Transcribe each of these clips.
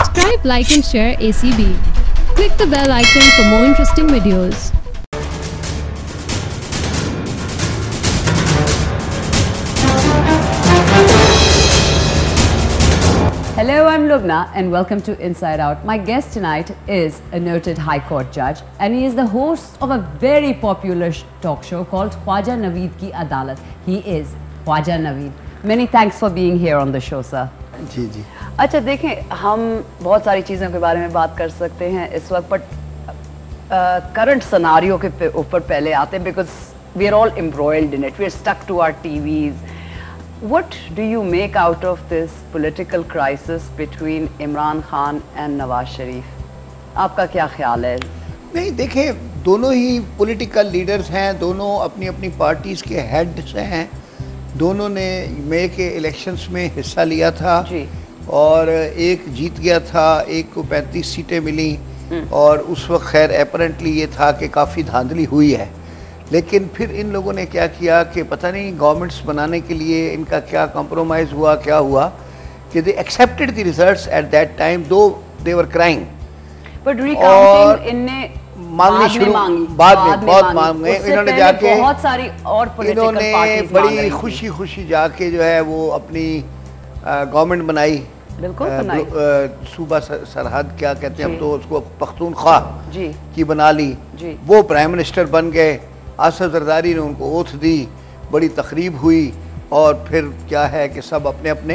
Subscribe, like and share ACB. Click the bell icon for more interesting videos. Hello, I'm Lubna and welcome to Inside Out. My guest tonight is a noted High Court judge and he is the host of a very popular talk show called Khwaja Naveed Ki Adalat. He is Khwaja Naveed. Many thanks for being here on the show, sir. जी जी। अच्छा देखें, हम बहुत सारी चीज़ों के बारे में बात कर सकते हैं इस वक्त, बट करंट सिनारियो के ऊपर पहले आते हैं because we are all embroiled in it, we are stuck to our TVs. What do you make out of this political crisis between Imran Khan and Nawaz Sharif? आपका क्या ख्याल है? नहीं देखें, दोनों ही पॉलिटिकल लीडर्स हैं, दोनों अपनी अपनी पार्टीज़ के हेड्स हैं, दोनों ने मई के इलेक्शंस में हिस्सा लिया था जी. और एक जीत गया था, एक को 35 सीटें मिली और उस वक्त खैर अपेरेंटली ये था कि काफ़ी धांधली हुई है. लेकिन फिर इन लोगों ने क्या किया कि पता नहीं गवर्नमेंट्स बनाने के लिए इनका क्या कॉम्प्रोमाइज़ हुआ, क्या हुआ कि they accepted the results at that time though they were crying. But recounting इनने मांगनी शुरू बाद में बहुत मांग गए इन्होंने, जाके बहुत सारी और इन्होंने बड़ी खुशी खुशी जाके जो है वो अपनी गवर्नमेंट बनाई. बिल्कुल सूबा सरहद क्या कहते हैं हम तो उसको, पख्तूनख्वा जी की बना ली जी. वो प्राइम मिनिस्टर बन गए. आसिफ जरदारी ने उनको ओथ दी, बड़ी तकरीब हुई और फिर क्या है कि सब अपने अपने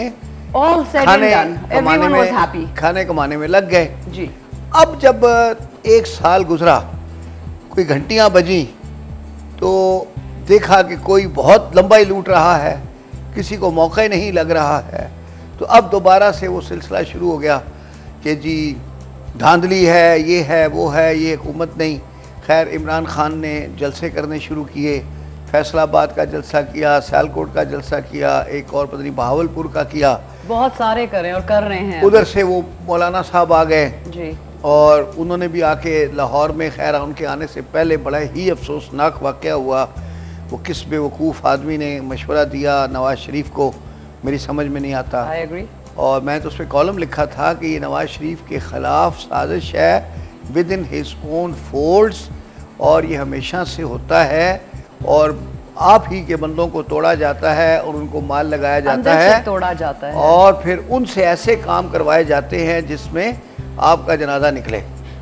खाने कमाने में लग गए जी. अब जब एक साल गुजरा, कोई घंटियां बजी तो देखा कि कोई बहुत लंबा ही लूट रहा है, किसी को मौका ही नहीं लग रहा है. तो अब दोबारा से वो सिलसिला शुरू हो गया कि जी धांधली है, ये है, वो है, ये हुकूमत नहीं. खैर इमरान खान ने जलसे करने शुरू किए, फैसलाबाद का जलसा किया, सियालकोट का जलसा किया, एक और पता नहीं बहावलपुर का किया, बहुत सारे करें और कर रहे हैं. उधर से वो मौलाना साहब आ गए जी और उन्होंने भी आके लाहौर में, खैर उनके आने से पहले बड़ा ही अफसोसनाक वाक़या हुआ. वो किस बेवकूफ़ आदमी ने मशवरा दिया नवाज़ शरीफ को, मेरी समझ में नहीं आता. I agree. और मैं तो उस पर कॉलम लिखा था कि ये नवाज़ शरीफ के ख़िलाफ़ साजिश है within his own folds और ये हमेशा से होता है और आप ही के बंदों को तोड़ा जाता है और उनको माल लगाया जाता है, तोड़ा जाता है और फिर उनसे ऐसे काम करवाए जाते हैं जिसमें आपका जनाजा निकले.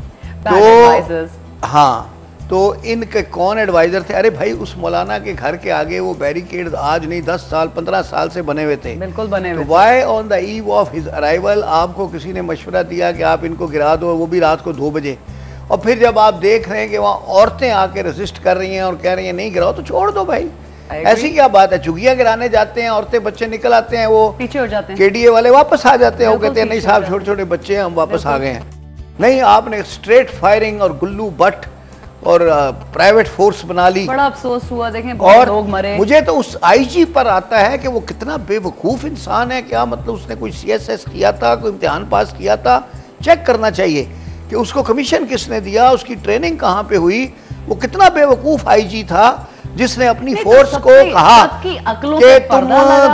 तो हाँ, तो इनके कौन एडवाइज़र थे? अरे भाई उस मौलाना के घर के आगे वो बैरिकेड आज नहीं 10 साल 15 साल से बने हुए थे. बिल्कुल बने हुए. Why on the eve of his arrival आपको किसी ने मशवरा दिया कि आप इनको गिरा दो, वो भी रात को 2 बजे. और फिर जब आप देख रहे हैं कि वहाँ औरतें आके रेजिस्ट कर रही हैं और कह रही हैं नहीं गिराओ, तो छोड़ दो भाई. ऐसी क्या बात है? चुगियाँ गिराने जाते हैं, औरतें बच्चे निकल आते हैं, वो पीछे हो जाते हैं, केडीए वाले वापस आ जाते हैं, वो कहते हैं नहीं साहब छोटे छोटे बच्चे हैं, हम वापस आ गए हैं. नहीं, आपने स्ट्रेट फायरिंग और गुल्लू बट और प्राइवेट फोर्स बना ली. बड़ा अफसोस हुआ, देखें बहुत लोग मरे. मुझे तो उस आईजी पर आता है कि वो कितना बेवकूफ़ इंसान है. क्या मतलब उसने कोई सीएसएस किया था, कोई इम्तिहान पास किया था? चेक करना चाहिए कि उसको कमीशन किसने दिया, उसकी ट्रेनिंग कहाँ पे हुई. वो कितना बेवकूफ़ आईजी था जिसने अपनी फोर्स को कहा कि तुम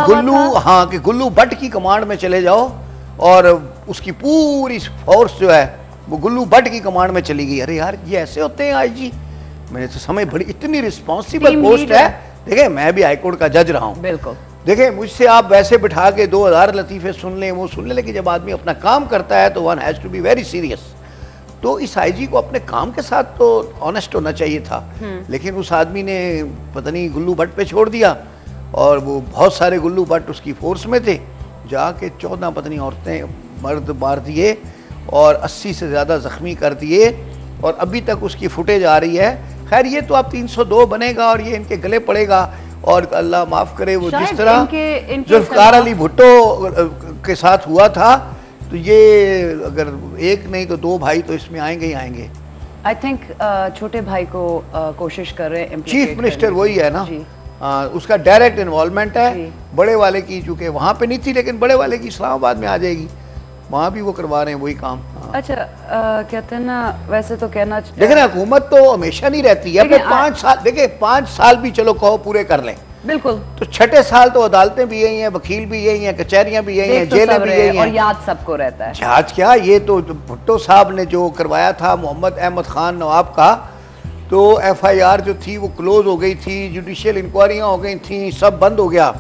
गुल्लू भट्ट की कमांड में चले जाओ और उसकी पूरी फोर्स जो है वो गुल्लू भट्ट की कमांड में चली गई. अरे यार ये ऐसे होते हैं आईजी? मेरे तो समय बड़ी इतनी रिस्पॉन्सिबल पोस्ट है. देखिए मैं भी हाईकोर्ट का जज रहा हूँ. बिल्कुल. देखिए मुझसे आप वैसे बिठा के 2000 लतीफ़े सुन लें, वो सुन लें, लेकिन जब आदमी अपना काम करता है तो one has to be very serious. तो इस आईजी को अपने काम के साथ तो ऑनेस्ट होना चाहिए था, लेकिन उस आदमी ने पता नहीं गुल्लू भट्ट पे छोड़ दिया और वो बहुत सारे गुल्लू भट्ट उसकी फोर्स में थे. जाके 14 पता नहीं औरतें मर्द मार दिए और 80 से ज़्यादा ज़ख्मी कर दिए और अभी तक उसकी फुटेज आ रही है. खैर ये तो अब 302 बनेगा और ये इनके गले पड़ेगा और अल्लाह माफ़ करे वो जिस तरह जुल्फ़कार अली भुट्टो के साथ हुआ था, तो ये अगर एक नहीं तो 2 भाई तो इसमें आएंगे ही आएंगे. आई थिंक छोटे भाई को कोशिश कर रहे हैं. चीफ मिनिस्टर वही है ना, उसका डायरेक्ट इन्वॉल्वमेंट है. बड़े वाले की चूँकि वहाँ पे नहीं थी, लेकिन बड़े वाले की इस्लामाबाद में आ जाएगी, वहाँ भी वो करवा रहे हैं वही काम. अच्छा कहते हैं ना, वैसे तो कहना लेकिन हुकूमत तो हमेशा नहीं रहती है. 5 साल देखिए, 5 साल भी चलो कहो पूरे कर लें, बिल्कुल। तो छठे साल तो अदालतें भी यही हैं, वकील भी यही हैं, कचहरियां भी यही हैं, जेलें भी यही हैं, और याद सबको रहता है। आज क्या, ये तो भुट्टो साहब ने जो करवाया था मोहम्मद अहमद खान नवाब का, तो FIR जो थी वो क्लोज हो गई थी, जुडिशियल इंक्वायरियां हो गई थी, सब बंद हो गया।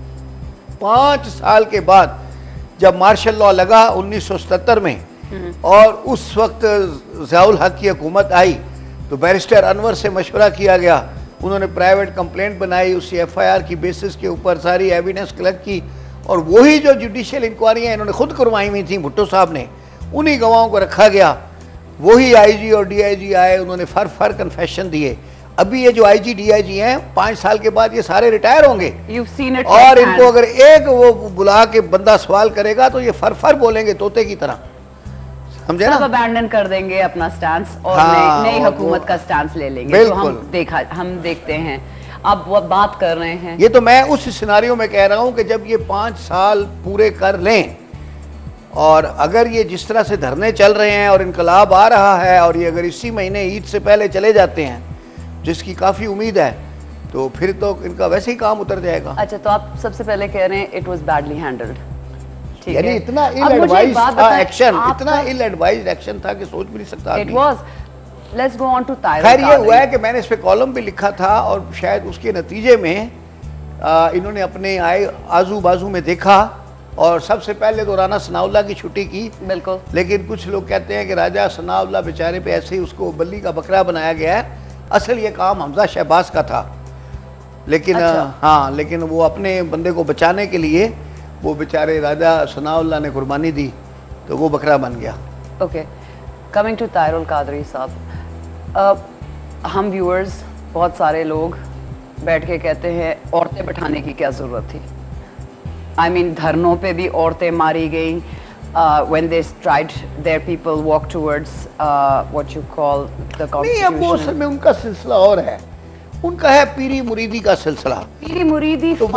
5 साल के बाद जब मार्शल लॉ लगा 1977 में, और उस वक्त ज़ियाउल हक की हुकूमत आई, तो बैरिस्टर अनवर से मशवरा किया गया, उन्होंने प्राइवेट कंप्लेंट बनाई, उसी FIR की बेसिस के ऊपर सारी एविडेंस कलेक्ट की, और वही जो जुडिशियल इंक्वायरियाँ इन्होंने खुद करवाई हुई थी भुट्टो साहब ने, उन्हीं गवाहों को रखा गया। वही IG और DIG आए, उन्होंने फर कन्फेशन दिए। अभी ये जो IG DIG हैं 5 साल के बाद ये सारे रिटायर होंगे, और इनको अगर एक वो बुला के बंदा सवाल करेगा तो ये फर बोलेंगे तोते की तरह, समझे ना? सब अबैंडन कर देंगे अपना स्टैंस और नई हुकूमत का स्टैंस ले लेंगे। तो हम देखते हैं। अब वो बात कर रहे हैं, ये तो मैं उस सिनेरियो में कह रहा हूं कि जब ये 5 साल पूरे कर लें, और अगर ये जिस तरह से धरने चल रहे हैं और इनकलाब आ रहा है, और ये अगर इसी महीने ईद से पहले चले जाते हैं, जिसकी काफ़ी उम्मीद है, तो फिर तो इनका वैसे ही काम उतर जाएगा। अच्छा, तो आप सबसे पहले कह रहे हैं इट वाज बैडली हैंडल्ड, यानी इतना इल एडवाइज्ड था एक्शन, इतना इल एडवाइज्ड एक्शन था कि सोच भी नहीं सकता। It was. Let's go on to Tahirul. खैर ये हुआ है कि मैंने इस पे कॉलम भी लिखा था, और शायद उसके नतीजे में इन्होंने अपने आजू बाजू में देखा, और सबसे पहले तो राना सनाउल्लाह की छुट्टी की। बिल्कुल। लेकिन कुछ लोग कहते हैं कि राजा सनाउल्लाह बेचारे पे ऐसे ही उसको बल्ली का बकरा बनाया गया है, असल ये काम हमजा शहबाज का था, लेकिन हाँ, लेकिन वो अपने बंदे को बचाने के लिए वो बेचारे राजा सनाउल्लाह ने कुर्बानी दी, तो वो बकरा बन गया। Okay, coming to Tahirul Qadri साहब, हम व्यूअर्स बहुत सारे लोग बैठ के कहते हैं औरतें बैठाने की क्या ज़रूरत थी। I mean, धरनों पे भी औरतें मारी गई, when they tried their people walk towards what you call the constitution। नहीं, अब वो असल में उनका सिलसिला और है, उनका है पीरी मुरीदी का सिलसिला। पीरी मुरीदी तो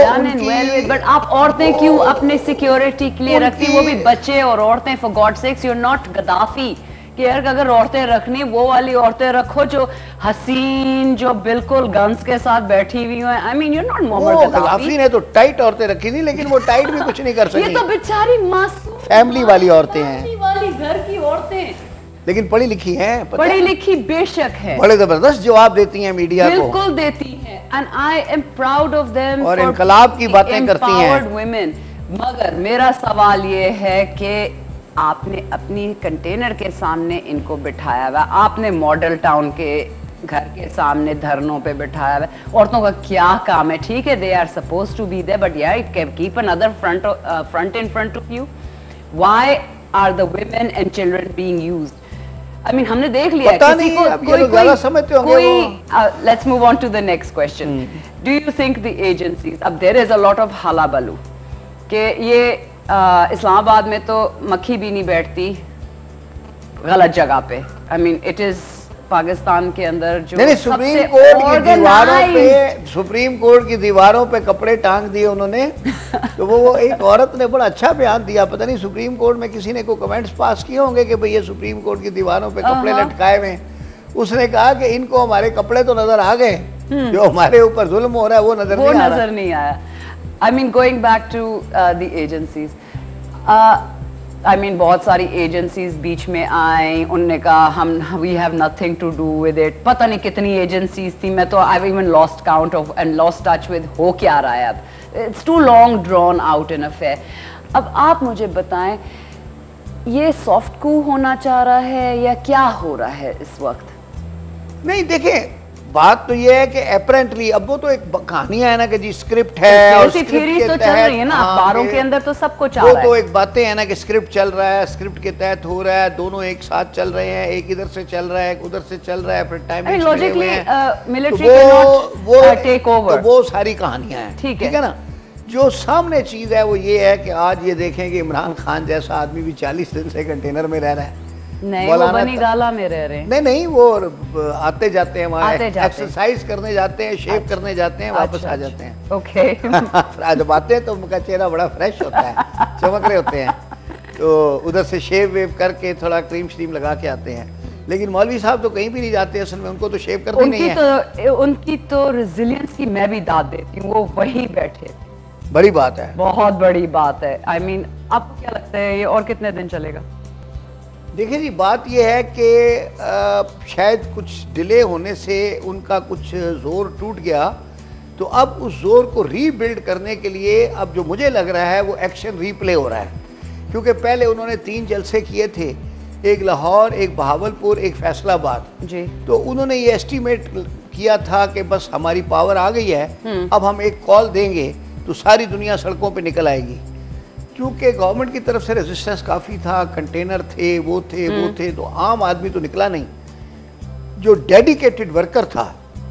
बट आप औरतें क्यों अपने सिक्योरिटी के लिए रखती, वो भी बच्चे और औरतें, for God sakes, you are not Gaddafi कि यार अगर औरतें रखनी वो वाली औरतें रखो जो हसीन, जो बिल्कुल गन्स के साथ बैठी हुई हैं। I mean you not Mohammad Gaddafi ने तो टाइट औरतें रखी थी, लेकिन वो टाइट भी कुछ नहीं कर सकी। ये तो बेचारी मासूम फैमिली वाली औरतें हैं, फैमिली वाली घर की औरतें, लेकिन पढ़ी लिखी हैं, पढ़ी लिखी बेशक है, बड़े जबरदस्त जवाब देती हैं मीडिया को, बिल्कुल देती हैं, and I am proud of them, और इनकलाब की बातें करती हैं वुमेन। मगर मेरा सवाल ये है कि आपने अपनी कंटेनर के सामने इनको बिठाया हुआ, आपने मॉडल टाउन के घर के सामने धरनों पे बिठाया हुआ। औरतों का क्या काम है? ठीक है, they are suppose to be there, but यार it can keep another front in front of you. Why are the women and children being used? I mean हमने देख लिया किसी को कोई let's move on to the next question. Do you think the agencies, अब there is a lot of hullabaloo कि ये इस्लामाबाद में तो मक्खी भी नहीं बैठती गलत जगह पे। I mean it is Pakistan के अंदर जो नहीं, सुप्रीम कोर्ट की दीवारों पे कपड़े टांग दिए उन्होंने। तो वो एक औरत ने बड़ा अच्छा बयान दिया, पता नहीं सुप्रीम कोर्ट में किसी ने को कमेंट्स पास किए होंगे कि भाई ये सुप्रीम कोर्ट की दीवारों पे कपड़े लटकाए हुए। उसने कहा कि इनको हमारे कपड़े तो नजर आ गए, जो हमारे ऊपर जुल्म हो रहा है वो नजर नहीं आया। I mean, going back to the agencies, I mean, बहुत सारी agencies बीच में आई, उनने कहा we have nothing to do with it। पता नहीं कितनी agencies थी, मैं तो I've even lost count of and lost touch with हो क्या रहा है अब। It's too long drawn out an affair। अब आप मुझे बताएं, ये सॉफ्ट कू होना चाह रहा है या क्या हो रहा है इस वक्त? नहीं, देखें, बात तो ये है कि अपेरेंटली अब वो तो एक कहानियां है ना कि जी स्क्रिप्ट है, और स्क्रिप्ट के तो चल रही है ना अखबारों के अंदर, तो सब कुछ आ रहा है। वो तो एक बातें है ना कि स्क्रिप्ट चल रहा है, स्क्रिप्ट के तहत हो रहा है, दोनों एक साथ चल रहे हैं, एक इधर से चल रहा है, एक उधर से चल रहा है, फिर timing logically military can not take over. वो सारी कहानियां हैं, ठीक है ना। जो सामने चीज है वो ये है कि आज ये देखें कि इमरान खान जैसा आदमी भी 40 दिन से कंटेनर में रह रहा है। नहीं, वो बनी गाला में रह रहे हैं। नहीं, वो आते जाते हैं वहाँ, एक्सरसाइज करने जाते हैं, शेव करने जाते हैं, वापस आ जाते हैं। ओके। जब आते हैं तो उनका चेहरा बड़ा फ्रेश होता है, चमक रहे होते हैं, तो उधर से शेव वेव करके थोड़ा क्रीम श्रीम लगा के आते हैं। लेकिन मौलवी साहब तो कहीं भी नहीं जाते, असल में उनको तो शेव करते नहीं है। उनकी तो रेजिलियंस की मैं भी दाद देती हूँ, वो वही बैठे, बड़ी बात है, बहुत बड़ी बात है। आई मीन आपको क्या लगता है ये और कितने दिन चलेगा? देखिए जी, बात यह है कि शायद कुछ डिले होने से उनका कुछ जोर टूट गया, तो अब उस जोर को रीबिल्ड करने के लिए अब जो मुझे लग रहा है वो एक्शन रीप्ले हो रहा है। क्योंकि पहले उन्होंने 3 जलसे किए थे, एक लाहौर, एक बहावलपुर, एक फैसलाबाद जी। तो उन्होंने ये एस्टीमेट किया था कि बस हमारी पावर आ गई है, अब हम एक कॉल देंगे तो सारी दुनिया सड़कों पे निकल आएगी। क्योंकि गवर्नमेंट की तरफ से रेजिस्टेंस काफ़ी था, कंटेनर थे, वो थे, तो आम आदमी तो निकला नहीं। जो डेडिकेटेड वर्कर था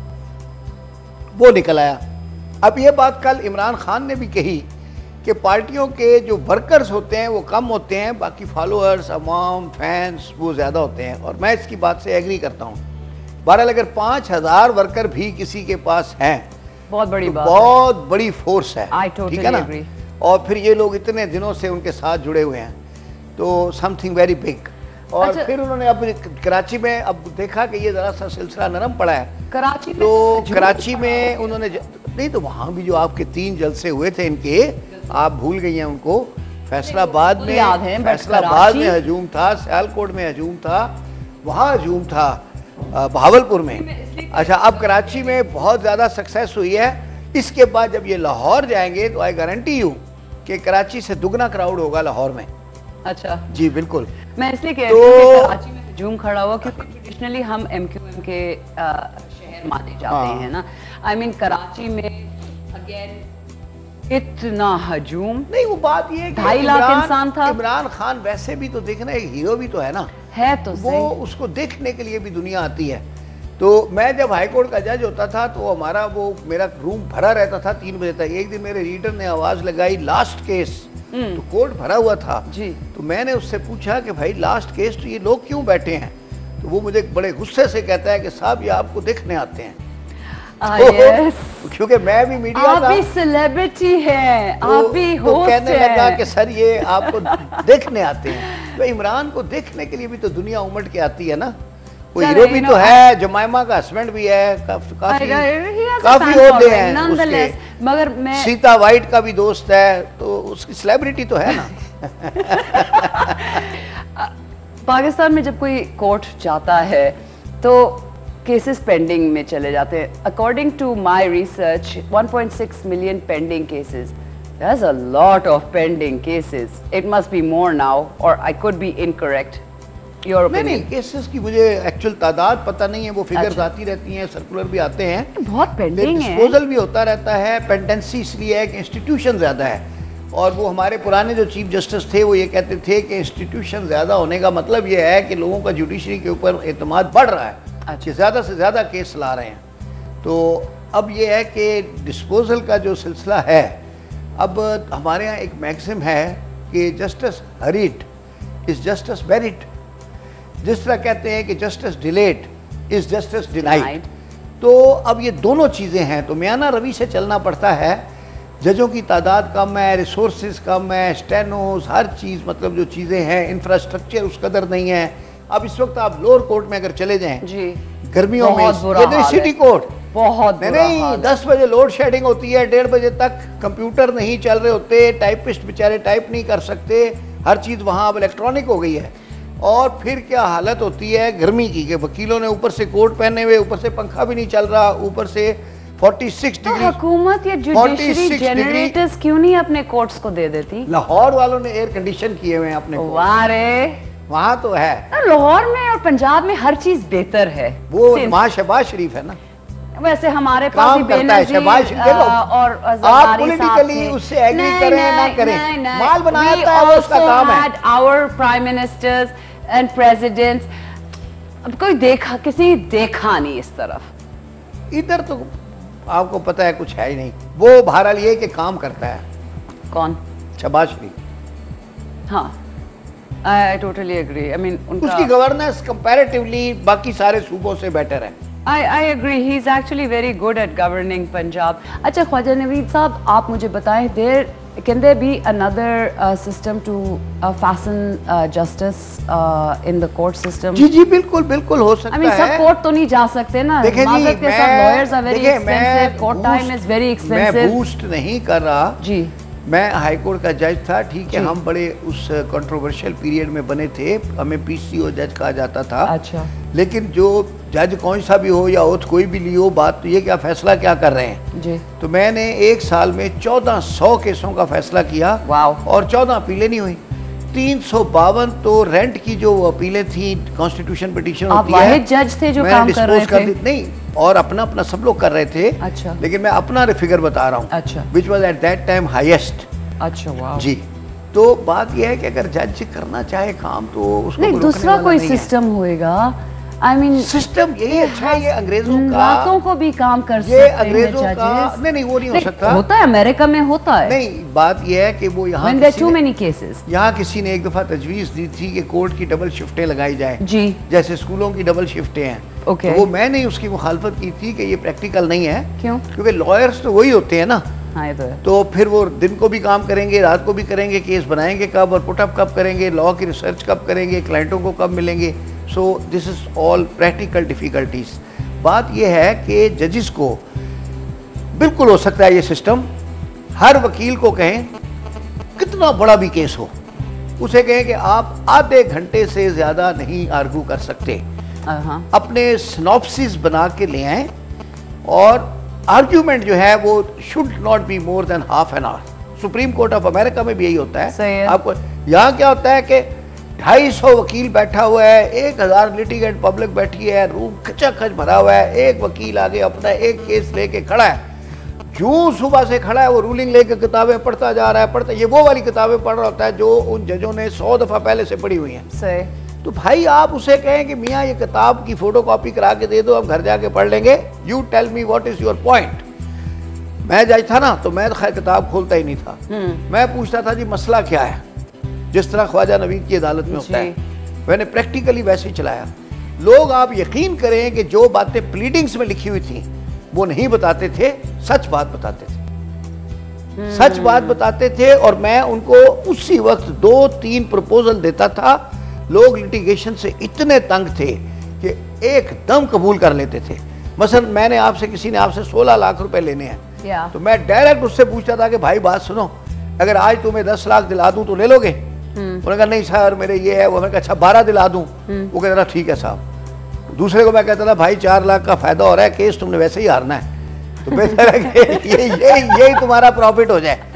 वो निकल आया। अब ये बात कल इमरान खान ने भी कही कि पार्टियों के जो वर्कर्स होते हैं वो कम होते हैं, बाकी फॉलोअर्स, अवाम, फैंस वो ज़्यादा होते हैं, और मैं इसकी बात से एग्री करता हूँ। बहरहाल अगर 5000 वर्कर भी किसी के पास हैं, बहुत बड़ी बात, बहुत बड़ी फोर्स है, ठीक है ना? और फिर ये लोग इतने दिनों से उनके साथ जुड़े हुए हैं, तो समथिंग वेरी बिग। और अच्छा, फिर उन्होंने अब कराची में अब देखा कि ये ज़रा सा सिलसिला नरम पड़ा है कराची में, तो कराची में उन्होंने नहीं, तो वहाँ भी जो आपके 3 जलसे हुए थे इनके, आप भूल गई हैं उनको। फैसलाबाद में हजूम था, सियालकोट में हजूम था, वहाँ हजूम था, बहावलपुर में। अच्छा, अब कराची में बहुत ज़्यादा सक्सेस हुई है। इसके बाद जब ये लाहौर जाएंगे तो आई गारंटी यू कि कराची से दुगना क्राउड होगा लाहौर में। अच्छा जी, बिल्कुल। मैं इसलिए कह रही हूँ कराची में हजूम खड़ा हुआ क्योंकि ट्रेडिशनली हम MQM के शहर माने जाते हैं ना। आई मीन कराची में अगेन इतना हजूम नहीं, वो बात ये 2.5 लाख इंसान था। इमरान खान वैसे भी तो देखना एक हीरो भी तो है ना, है तो वो उसको देखने के लिए भी दुनिया आती है। तो मैं जब हाई कोर्ट का जज होता था तो हमारा मेरा रूम भरा रहता था 3 बजे तक। एक दिन मेरे रीडर ने आवाज लगाई लास्ट केस, तो कोर्ट भरा हुआ था जी। तो मैंने उससे पूछा कि भाई लास्ट केस, तो ये लोग क्यों बैठे हैं? तो वो मुझे बड़े गुस्से से कहता है कि साहब ये आपको देखने आते हैं। क्योंकि मैं भी मीडिया का, आप भी सेलिब्रिटी हैं, आप भी होस्ट हैं। कहने लगा कि सर ये आपको देखने आते हैं। तो इमरान को देखने के लिए भी तो दुनिया उमड़ के आती है ना। वो हीरो भी तो है, जमाइमा का हस्बैंड भी है, काफी ओहदे हैं उसके, मगर मैं सीता वाइट का भी दोस्त है, तो उसकी सेलिब्रिटी तो है ना। पाकिस्तान में जब कोई कोर्ट जाता है तो केसेस पेंडिंग में चले जाते हैं। According to my research 1.6 million pending cases. There's a lot of pending cases. It must be more now, or I could be incorrect. Your opinion? नहीं, केसेस की मुझे एक्चुअल तादाद पता नहीं है, वो फिगर्स आती रहती हैं, सर्कुलर भी आते हैं, बहुत पेंडिंग है, डिस्पोजल भी होता रहता है। पेंडेंसी इसलिए है कि इंस्टीट्यूशन ज़्यादा है, और वो हमारे पुराने जो चीफ जस्टिस थे वो ये कहते थे कि इंस्टीट्यूशन ज़्यादा होने का मतलब ये है कि लोगों का जुडिशरी के ऊपर एतमाद बढ़ रहा है, अच्छा, ज़्यादा से ज़्यादा केस ला रहे हैं। तो अब ये है कि डिस्पोजल का जो सिलसिला है, अब हमारे यहाँ एक मैक्सिम है कि justice hurried is justice buried. जिस तरह कहते हैं कि justice delayed is justice denied. तो अब ये दोनों चीज़ें हैं, तो म्याना रवि से चलना पड़ता है। जजों की तादाद कम है, रिसोर्सेज कम है, स्टेनोज, हर चीज़, मतलब जो चीज़ें हैं, इंफ्रास्ट्रक्चर उस कदर नहीं है। अब इस वक्त आप लोअर कोर्ट में अगर चले जाएं जी, गर्मियों में सिटी कोर्ट बहुत नहीं, 10 बजे लोड शेडिंग होती है, 1:30 बजे तक कंप्यूटर नहीं चल रहे होते, टाइपिस्ट बेचारे टाइप नहीं कर सकते, हर चीज़ वहाँ अब इलेक्ट्रॉनिक हो गई है। और फिर क्या हालत होती है गर्मी की कि वकीलों ने ऊपर से कोट पहने हुए, ऊपर से पंखा भी नहीं चल रहा, ऊपर से 46 डिग्री। हुकूमत या जुडिशरी जनरेटर्स क्यों नहीं अपने कोर्ट्स को दे देती? लाहौर वालों ने एयर कंडीशन किए हुए हैं अपने, वहाँ तो है। लाहौर में और पंजाब में हर चीज बेहतर है, वो वहाँ शहबाज शरीफ है ना। वैसे हमारे पास भी बेनज़ीर और आप पॉलिटिकली उससे एग्री करें ना करें, माल बनाता है, वो उसका काम है। Our prime ministers and presidents, अब कोई किसी देखा नहीं इस तरफ, इधर तो आपको पता है कुछ है ही नहीं। वो बहरहाल ये कि काम करता है। कौन? शहबाज शरीफ। हाँ, I totally agree. I mean, उसकी गवर्नेंस कंपैरेटिवली बाकी सारे सूबों से बेटर है। I agree. He is actually very good at governing Punjab. अच्छा ख्वाजा नवीद साहब, आप मुझे बताएं, there Can there be another system to fasten justice in the court system? जी जी बिल्कुल बिल्कुल हो सकता I mean, है। सब कोर्ट तो नहीं जा सकते ना। देखिए जी, माजरत के साथ lawyers are very देखिए, expensive, court time is very expensive। मैं बूस्ट नहीं कर रहा जी। मैं हाई कोर्ट का जज था, ठीक है, हम बड़े उस कंट्रोवर्शियल पीरियड में बने थे, हमें पीसीओ जज कहा जाता था। अच्छा। लेकिन जो जज कौन सा भी हो या ओथ कोई भी लियो, बात तो ये क्या फैसला क्या कर रहे हैं जी। तो मैंने एक साल में 1400 केसों का फैसला किया। वाओ। और 14 अपीलें नहीं हुई। 352 तो रेंट की जो अपीलें थी, कॉन्स्टिट्यूशन पिटीशन होती है। आप वाहिद जज थे जो काम कर रहे थे? नहीं, और अपना अपना सब लोग कर रहे थे। अच्छा। लेकिन मैं अपना फिगर बता रहा हूँ। अच्छा। Which was at that time highest. अच्छा, वाह। जी। तो बात यह है कि अगर जज करना चाहे काम तो उसको नहीं, कोई रोकने दूसरा वाला कोई नहीं है। सिस्टम होएगा। आई मीन सिस्टम यही अच्छा है, ये अंग्रेजों का, रातों को भी काम कर सकते ये हैं अंग्रेजों का, judges। नहीं वो नहीं हो सकता। होता है, अमेरिका में होता है। नहीं, बात यह है कि वो यहाँ When there are too many cases। यहाँ किसी ने एक दफा तजवीज दी थी कि कोर्ट की डबल शिफ्टें लगाई जाए, जी। जैसे स्कूलों की डबल शिफ्टें हैं। ओके। तो वो मैंने उसकी मुखालफत की थी कि ये प्रैक्टिकल नहीं है। क्यों? क्योंकि लॉयर्स तो वही होते हैं ना। हाँ, ये तो है। तो फिर वो दिन को भी काम करेंगे, रात को भी करेंगे, केस बनाएंगे कब और पुटअप कब करेंगे, लॉ की रिसर्च कब करेंगे, क्लाइंटों को कब मिलेंगे। So this is all practical difficulties. बात यह है कि जजिस को बिल्कुल हो सकता है ये सिस्टम, हर वकील को कहें, कितना बड़ा भी केस हो, उसे कहें कि आप आधे घंटे से ज्यादा नहीं आर्गू कर सकते, अपने सिनॉप्सिस बना के ले आए और आर्ग्यूमेंट जो है वो should not be more than half an hour. Supreme court of America में भी यही होता है। आपको यहाँ क्या होता है कि 250 वकील बैठा हुआ है, 1000 लिटिगेंट पब्लिक बैठी है, रूम खचाखच भरा हुआ है, एक वकील आगे अपना एक केस लेके खड़ा है, जो सुबह से खड़ा है वो रूलिंग लेके किताबें पढ़ता जा रहा है, पढ़ता, ये वो वाली किताबें पढ़ रहा होता है जो उन जजों ने 100 दफा पहले से पढ़ी हुई हैं। तो भाई आप उसे कहें कि मियाँ ये किताब की फोटो कॉपी करा के दे दो, अब घर जाके पढ़ लेंगे, you tell me what is your point. मैं जज था ना, तो मैं खैर किताब खोलता ही नहीं था, मैं पूछता था जी मसला क्या है, जिस तरह ख्वाजा नवीद की अदालत में होता है, मैंने प्रैक्टिकली वैसे ही चलाया। लोग आप यकीन करें कि जो बातें प्लीडिंग्स में लिखी हुई थी वो नहीं बताते थे, सच बात बताते थे, सच बात बताते थे, और मैं उनको उसी वक्त 2-3 प्रपोजल देता था। लोग लिटिगेशन से इतने तंग थे कि एकदम कबूल कर लेते थे। मसलन मैंने आपसे, किसी ने आपसे 16 लाख रुपए लेने हैं, तो मैं डायरेक्ट उससे पूछता था कि भाई बात सुनो, अगर आज तुम्हें 10 लाख दिला दूं तो ले लोगे? उन्होंने कहा नहीं सर मेरे ये है वो। मैंने कहा अच्छा 12 दिला दूं? वो कहता था ठीक है साहब। दूसरे को मैं कहता था भाई 4 लाख का फायदा हो रहा है, केस तुमने वैसे ही हारना है, तो बेहतर है कि ये तुम्हारा प्रॉफिट हो जाए।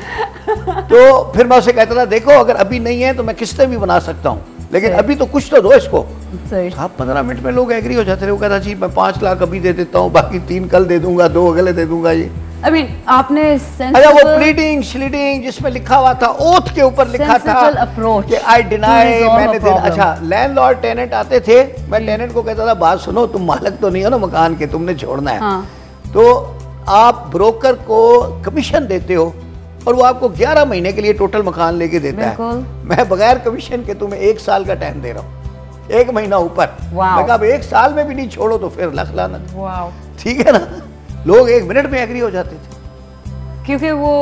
तो फिर मैं उसे कहता था देखो अगर अभी नहीं है तो मैं किस्तें भी बना सकता हूँ, लेकिन अभी तो कुछ तो दो इसको। आप 15 मिनट में लोग एग्री हो जाते थे। वो कहता जी मैं 5 लाख अभी दे देता हूँ, बाकी 3 कल दे दूंगा, 2 अगले दे दूंगा। ये I mean, आपने अच्छा वो प्लीडिंग स्लीडिंग जिसमें लिखा हुआ था, ओथ के ऊपर लिखा था कि आई डिनाई, मैंने दिन। अच्छा लैंडलॉर्ड टेनेंट आते थे, मैं टेनेंट को कहता था बात सुनो, तुम मालिक तो नहीं हो ना मकान के, तुमने छोड़ना है। हाँ। तो आप ब्रोकर को कमीशन देते हो और वो आपको 11 महीने के लिए टोटल मकान लेके देता है। मैं बगैर कमीशन के तुम्हें 1 साल का टाइम दे रहा हूँ, 1 महीना ऊपर। मैं कहा 1 साल में भी नहीं छोड़ो तो फिर लख लानत। ठीक है ना, लोग 1 मिनट में एग्री हो जाते थे क्योंकि वो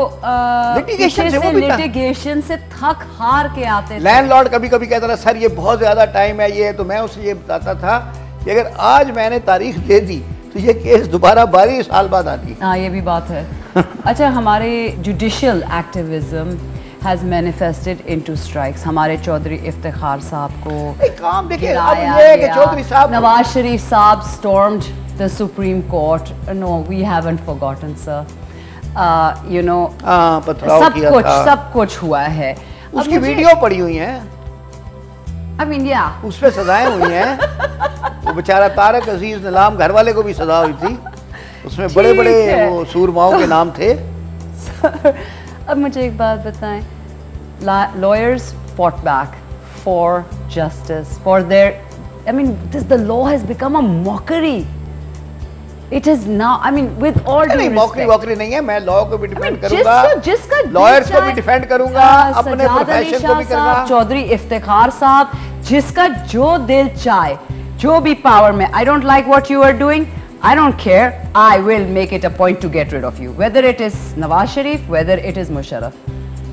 लिटिगेशन से थक हार के आते थे। लैंडलॉर्ड कभी कभी कहता था सर ये बहुत ज्यादा टाइम है ये, तो मैं उसे ये बताता था कि अगर आज मैंने तारीख दे दी तो ये केस दोबारा 12 साल बाद आती। हाँ ये भी बात है। अच्छा हमारे judicial activism has manifested into strikes। हमारे चौधरी इफ्तिखार साहब को गिराया गया, नवाज शरीफ साहब stormed the Supreme Court। No, we haven't forgotten, sir। You know, सब कुछ हुआ है। उसकी वीडियो पड़ी हुई है। I mean, yeah। उस पे सजाएं हुई हैं। वो बेचारा तारक अजीज नीलाम घर वाले को भी सजा हुई थी, उसमें बड़े बड़े वो सूरमाओं के नाम थे। अब मुझे एक बात बताएं, lawyers fought back for justice, for their, I mean, the law has become a mockery। It is now, I mean, with all due respect। Mockery नहीं है, मैं लॉ को भी डिफेंड करूंगा, लॉयर्स को भी डिफेंड करूंगा, अपने प्रोफेशन को भी करूंगा। चौधरी इफ्तिखार साहब, जिसका जो दिल चाहे, जो भी पावर में, I don't like what you are doing, I don't care, I will make it a point to get rid of you, whether it is Nawaz Sharif, whether it is Musharraf।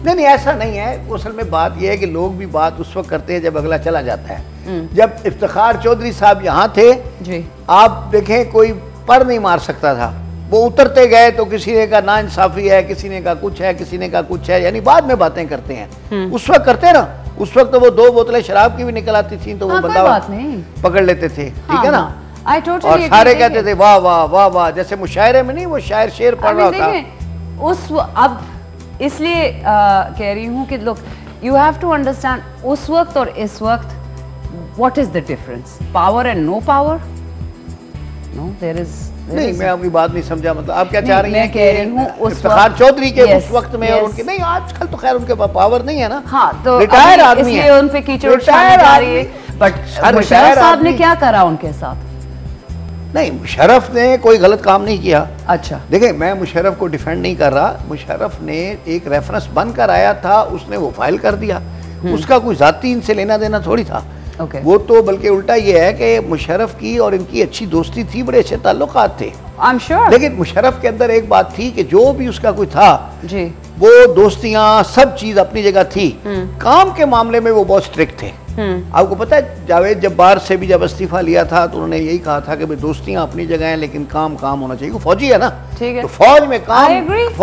नहीं नहीं, ऐसा नहीं है। असल में बात यह है कि लोग भी बात उस वक्त करते हैं जब अगला चला जाता है। जब इफ्तिखार चौधरी साहब यहाँ थे जी, आप देखें कोई पर नहीं मार सकता था। वो उतरते गए तो किसी ने कहा ना इंसाफी है, किसी ने कहा कुछ है, किसी ने कहा कुछ है, यानी बाद में बातें करते हैं। उस वक्त करते ना, उस वक्त तो वो 2 बोतलें शराब की भी निकल आती थी तो वो बंदा पकड़ लेते थे, ठीक है ना। और सारे कहते थे वाह वाह वाह वाह, जैसे मुशायरे में नहीं वो शायर शेर पढ़ रहा था उस अब इसलिए कह रही हूँ कि लोग यू हैव टू अंडरस्टैंड उस वक्त और इस वक्त what is the difference, power and no power. No there is नहीं, मैं आपकी बात नहीं समझा। मतलब आप क्या चाह रही हैं कि इफ्तिखार चौधरी के उस वक्त में और उनके नहीं, आजकल तो खैर उनके पास पावर नहीं है ना। हाँ, तो रिटायर आदमी है, इसलिए उन पे कीचड़ उछालने जा रही है। बट मुशर्रफ साहब ने क्या करा उनके साथ? नहीं, मुशर्रफ ने कोई गलत काम नहीं किया। अच्छा, देखिए मैं मुशर्रफ को डिफेंड नहीं कर रहा। मुशर्रफ ने एक रेफरेंस बनकर आया था, उसने वो फाइल कर दिया, उसका कोई जाती इनसे लेना देना थोड़ी था। वो तो बल्कि उल्टा ये है कि मुशर्रफ की और इनकी अच्छी दोस्ती थी, बड़े अच्छे ताल्लुकात थे। I'm sure. लेकिन मुशर्रफ के अंदर एक बात थी कि जो भी उसका कोई था जी, वो दोस्तियां सब चीज अपनी जगह थी। काम के मामले में वो बहुत स्ट्रिक्ट थे। आपको पता है जावेद जब्बार से भी जब इस्तीफा लिया था तो उन्होंने यही कहा था कि भाई दोस्तियां अपनी जगह हैं लेकिन काम काम होना चाहिए। वो फौजी है ना, ठीक है, तो फौज में काम,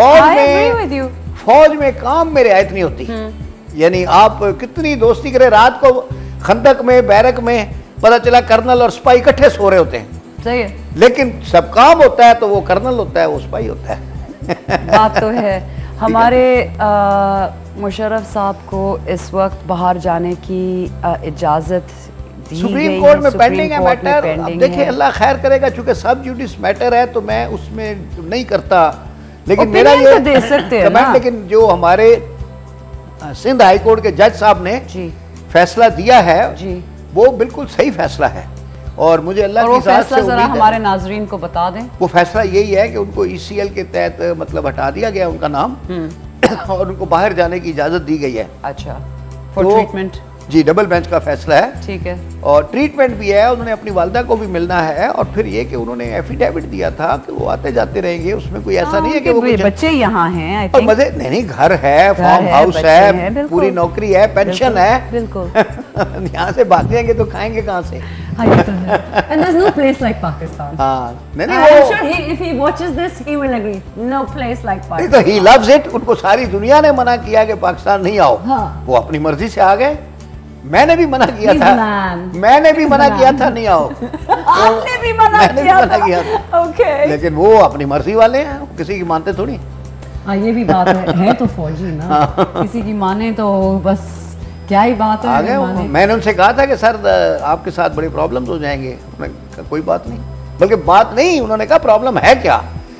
फौज में काम में रियायत नहीं होती। यानी आप कितनी दोस्ती करें, रात को खंदक में बैरक में पता चला कर्नल और स्पाई इकट्ठे सो रहे होते हैं, सही है, लेकिन सब काम होता है तो वो कर्नल होता है, वो स्पाई होता है। बात तो है। हमारे मुशर्रफ साहब को इस वक्त बाहर जाने की इजाजत सुप्रीम कोर्ट में पेंडिंग है मैटर। अब देखिए अल्लाह खैर करेगा, चूंकि सब जुडिस मैटर है तो मैं उसमें नहीं करता, लेकिन मेरा ये दे सकते हैं कमेंट, लेकिन जो हमारे सिंध हाई कोर्ट के जज साहब ने फैसला दिया है जी, वो बिल्कुल सही फैसला है और मुझे अल्लाह की ज़ात से उम्मीद है। हमारे नाजरीन को बता दें, वो फैसला यही है कि उनको ECL के तहत मतलब हटा दिया गया उनका नाम और उनको बाहर जाने की इजाजत दी गई है। अच्छा, फॉर ट्रीटमेंट। जी, डबल बेंच का फैसला है, ठीक है, और ट्रीटमेंट भी है। उन्होंने अपनी वालदा को भी मिलना है और फिर ये कि उन्होंने एफिडेविट दिया था कि वो आते जाते रहेंगे, उसमें कोई ऐसा नहीं है कि वो बच्चे यहाँ हैं और मजे नहीं, घर है, फार्म हाउस है, पूरी नौकरी है, पेंशन है, बिल्कुल। यहाँ से भागेंगे तो खाएंगे कहाँ से? And there's no place like Pakistan. नहीं, I'm sure if he watches this, he will agree. No place like Pakistan. तो he loves it. उनको सारी दुनिया ने मना किया कि पाकिस्तान नहीं आओ, वो अपनी मर्जी से आ गए। मैंने भी मना किया था, मैंने भी मना किया था नहीं आओ, आपने भी मना किया था। ओके, लेकिन वो अपनी मर्जी वाले हैं, किसी की मानते थोड़ी। हाँ, ये भी बात है तो फौजी ना, किसी की माने तो बस क्या ही बात है। आगे मैंने उनसे कहा था कि सर आपके साथ बड़ी प्रॉब्लम्स हो जाएंगे। कोई बात नहीं, बल्कि बात नहीं, उन्होंने कहा प्रॉब्लम है क्या।